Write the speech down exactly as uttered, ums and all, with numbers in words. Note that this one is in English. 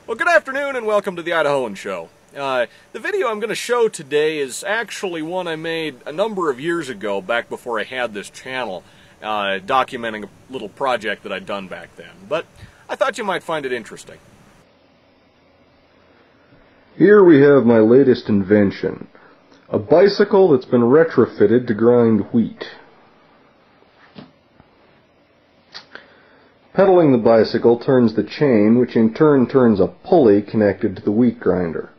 Well, good afternoon and welcome to the Idahoan Show. Uh, the video I'm going to show today is actually one I made a number of years ago, back before I had this channel, uh, documenting a little project that I'd done back then. But I thought you might find it interesting. Here we have my latest invention, a bicycle that's been retrofitted to grind wheat. Pedaling the bicycle turns the chain, which in turn turns a pulley connected to the wheat grinder.